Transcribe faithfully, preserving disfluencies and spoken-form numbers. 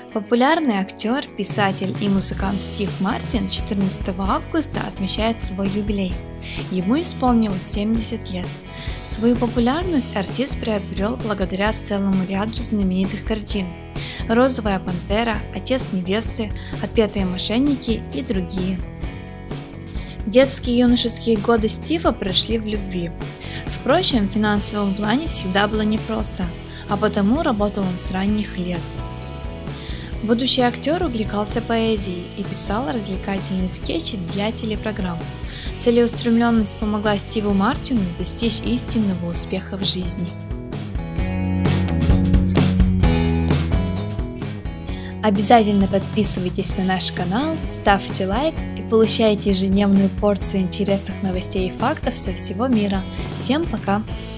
Популярный актер, писатель и музыкант Стив Мартин четырнадцатого августа отмечает свой юбилей. Ему исполнилось семьдесят лет. Свою популярность артист приобрел благодаря целому ряду знаменитых картин: «Розовая пантера», «Отец невесты», «Отпетые мошенники» и другие. Детские и юношеские годы Стива прошли в любви. Впрочем, в финансовом плане всегда было непросто, а потому работал он с ранних лет. Будущий актер увлекался поэзией и писал развлекательные скетчи для телепрограмм. Целеустремленность помогла Стиву Мартину достичь истинного успеха в жизни. Обязательно подписывайтесь на наш канал, ставьте лайк и получайте ежедневную порцию интересных новостей и фактов со всего мира. Всем пока!